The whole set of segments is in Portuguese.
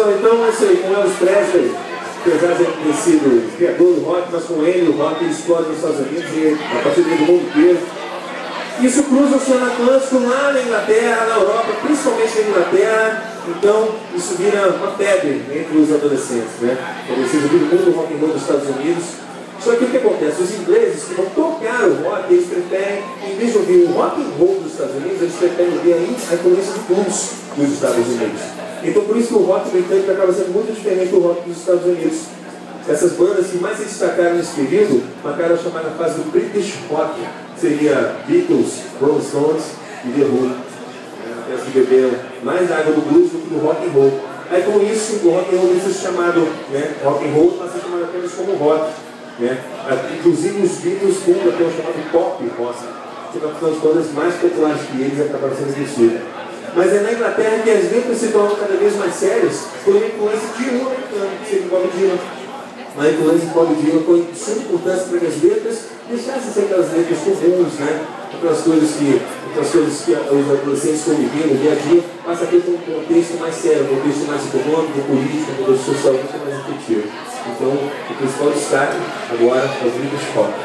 pessoal, então é isso aí, com Elvis Presley, apesar de ter sido criador do rock, mas com ele o rock explode nos Estados Unidos e a partir do mundo inteiro. Isso cruza o Oceano Atlântico lá na Inglaterra, na Europa, principalmente na Inglaterra, então isso vira uma febre entre os adolescentes, né? Adolescentes do mundo rock and roll dos Estados Unidos. Só que o que acontece? Os ingleses que vão tocar o rock, eles preferem, em vez de ouvir o rock and roll dos Estados Unidos, eles preferem ouvir a influência do blues dos Estados Unidos. Então por isso que o rock britânico acaba sendo muito diferente do rock dos Estados Unidos. Essas bandas que mais se destacaram nesse período marcaram a chamada fase do British Rock, seria Beatles, Rolling Stones e The Who. Eles beberam mais água do blues do que do rock and roll. Aí com isso, o rock and roll deixa chamado, né, rock and roll passa a ser chamado apenas como rock. Né? Inclusive os Beatles fundam até o chamado pop rock, que é uma das bandas mais populares que eles acabaram sendo vestidos. Mas é na Inglaterra que as letras se tornam cada vez mais sérias por uma influência de um americano, que seria Bob Dylan. A influência de Bob Dylan foi de suma importância para que as letras deixassem ser aquelas letras comuns, né? Aquelas coisas que os adolescentes conviviam no dia a dia, passa a ter um contexto mais sério, um contexto mais econômico, político, um contexto social muito mais efetivo. Então, o principal destaque agora é os Beatles Rock.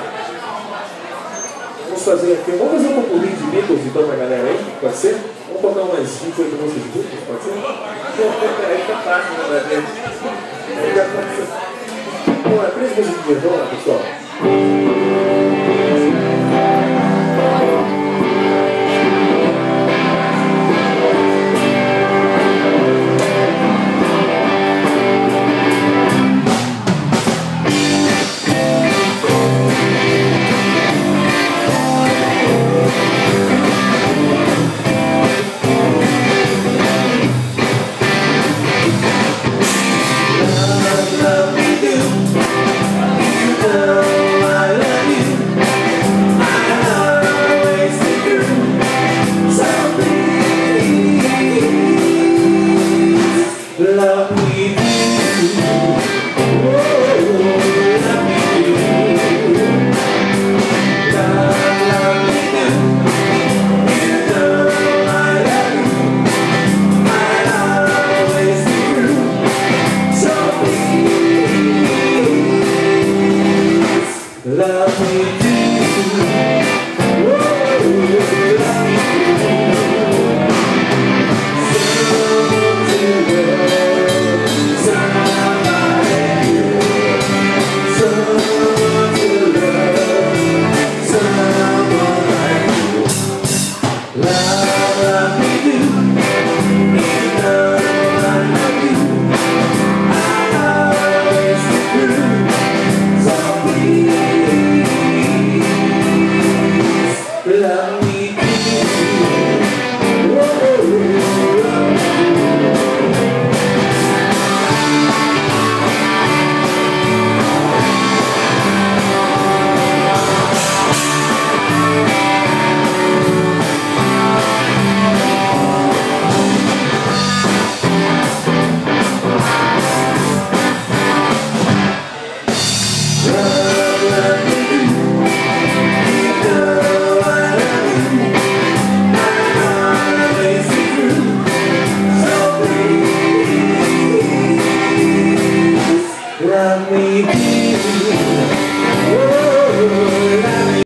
Vamos fazer aqui, vamos fazer um popurrí de Beatles então pra galera aí, pode ser? Vamos botar umas 28 músicas de Beatles, pode ser? Aí tá fácil, né, pra gente? Aí já pode ser. Bom, é 3 músicas de vamos lá, pessoal. Love me.